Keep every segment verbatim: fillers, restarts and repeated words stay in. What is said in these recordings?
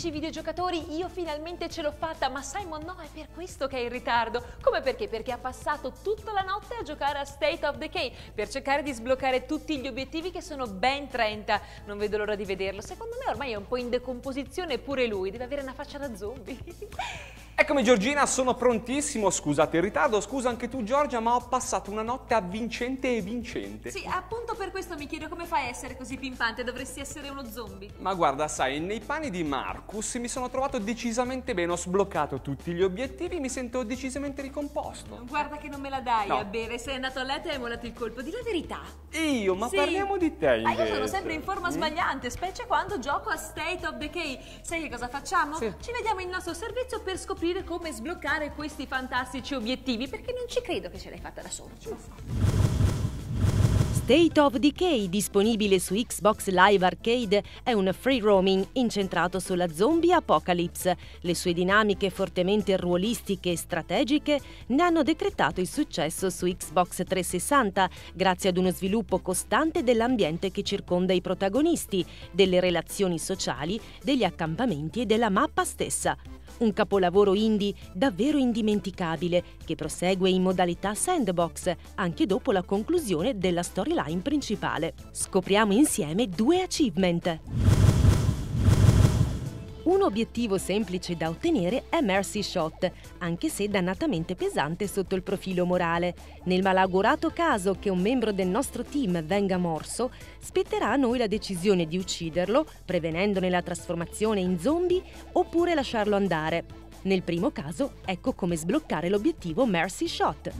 amici videogiocatori, io finalmente ce l'ho fatta, ma Simon no, è per questo che è in ritardo. Come perché? Perché ha passato tutta la notte a giocare a State of Decay per cercare di sbloccare tutti gli obiettivi, che sono ben trenta. Non vedo l'ora di vederlo. Secondo me ormai è un po' in decomposizione pure lui, deve avere una faccia da zombie. Eccomi Giorgina, sono prontissimo, scusate il ritardo, scusa anche tu Giorgia, ma ho passato una notte avvincente e vincente. Sì, appunto per questo mi chiedo come fai a essere così pimpante, dovresti essere uno zombie. Ma guarda, sai, nei panni di Marcus mi sono trovato decisamente bene, ho sbloccato tutti gli obiettivi, mi sento decisamente ricomposto. Guarda che non me la dai No. a bere, sei andato a letto e hai mollato il colpo, di la verità. Io? Ma Sì. parliamo di te Ma invece. io sono sempre in forma Mm? sbagliante, specie quando gioco a State of Decay. Sai che cosa facciamo? Sì. Ci vediamo in nostro servizio per scoprire come sbloccare questi fantastici obiettivi, perché non ci credo che ce l'hai fatta da solo. State of Decay, disponibile su Xbox Live Arcade, è un free roaming incentrato sulla zombie apocalypse. Le sue dinamiche fortemente ruolistiche e strategiche ne hanno decretato il successo su Xbox trecentosessanta, grazie ad uno sviluppo costante dell'ambiente che circonda i protagonisti, delle relazioni sociali, degli accampamenti e della mappa stessa. Un capolavoro indie davvero indimenticabile che prosegue in modalità sandbox anche dopo la conclusione della storyline principale. Scopriamo insieme due achievement. Un obiettivo semplice da ottenere è Mercy Shot, anche se dannatamente pesante sotto il profilo morale. Nel malaugurato caso che un membro del nostro team venga morso, spetterà a noi la decisione di ucciderlo, prevenendone la trasformazione in zombie, oppure lasciarlo andare. Nel primo caso, ecco come sbloccare l'obiettivo Mercy Shot.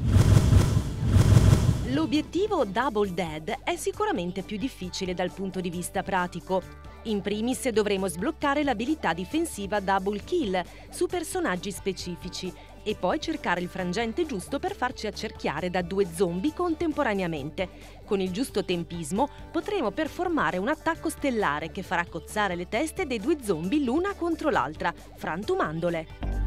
L'obiettivo Double Dead è sicuramente più difficile dal punto di vista pratico. In primis dovremo sbloccare l'abilità difensiva Double Kill su personaggi specifici e poi cercare il frangente giusto per farci accerchiare da due zombie contemporaneamente. Con il giusto tempismo potremo performare un attacco stellare che farà cozzare le teste dei due zombie l'una contro l'altra, frantumandole.